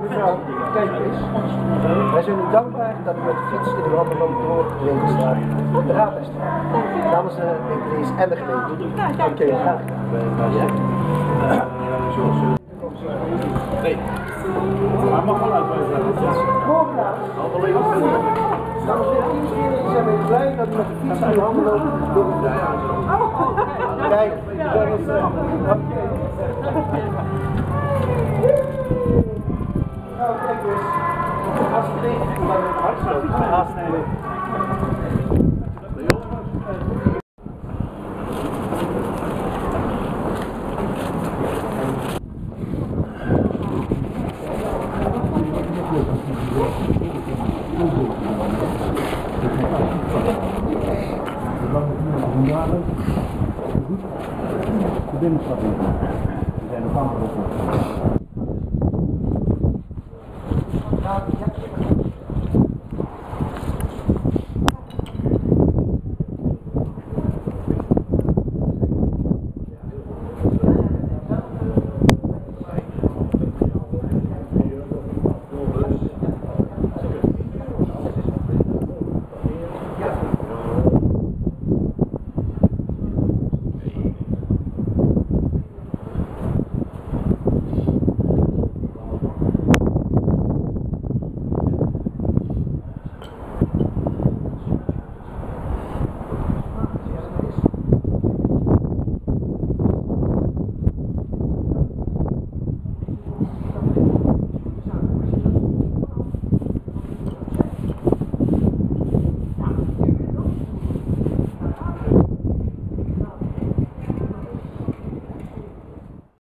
Mevrouw, kijk eens. Wij zijn u dankbaar dat u met de fiets in de wandeling door de winkelstraat de Raadhuisstraat. Namens de winkeliers en de gemeente. Oké, graag gedaan. Nee. Maar mag wel uitwijzen. Dames en heren, we zijn weer blij dat u met de fiets in de handen loopt door de straat. Kijk, dat is nou, kijk eens. Alsjeblieft, maar met hartstikke aansnijden. De binnenstad in. We zijn er bang voor.